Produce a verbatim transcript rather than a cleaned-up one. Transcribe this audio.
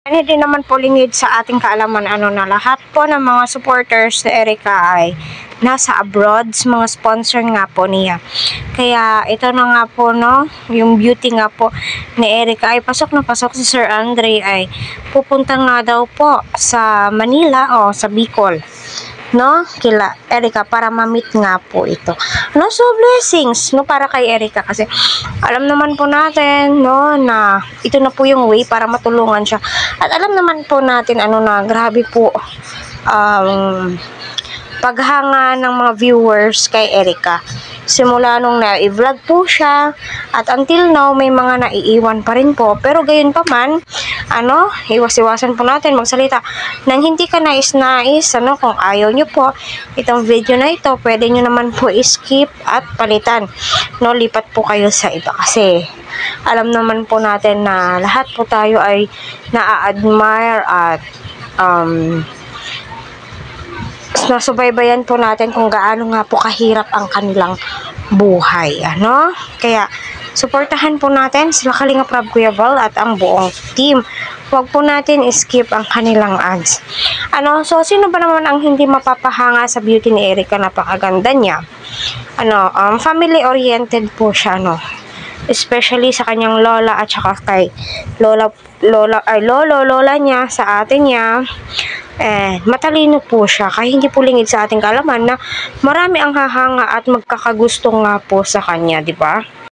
Ano din naman po lingid sa ating kaalaman ano na lahat po ng mga supporters ni Erica ay nasa abroad, mga sponsor nga po niya. Kaya ito na nga po no, yung beauty nga po ni Erica ay pasok na pasok si Sir Andre ay pupunta nga daw po sa Manila o sa Bicol. No, kila Erica para ma-meet nga po ito. No, so blessings no para kay Erica kasi alam naman po natin no na ito na po yung way para matulungan siya. At alam naman po natin ano na grabe po um paghanga ng mga viewers kay Erica. Simula nung na-vlog po siya at until now may mga naiiwan pa rin po. Pero gayon pa man, ano, iwas-iwasan po natin magsalita nang hindi ka nais-nais, ano, kung ayaw nyo po itong video na ito, pwede nyo naman po skip at palitan. No, lipat po kayo sa iba kasi alam naman po natin na lahat po tayo ay na-admire at um, nasubaybayan po natin kung gaano nga po kahirap ang kanilang buhay, ano? Kaya, suportahan po natin sila Kalinga Prab, Kuya Val at ang buong team. Huwag po natin skip ang kanilang ads. Ano, so sino ba naman ang hindi mapapahanga sa beauty ni Erica? Napakaganda niya. Ano, um, family-oriented po siya, no? Especially sa kanyang lola at saka kay lola, lola, ay lolo, lola niya, sa atin niya. Eh, matalino po siya, kaya hindi po lingid sa ating kaalaman na marami ang hahanga at magkakagusto nga po sa kanya, di ba?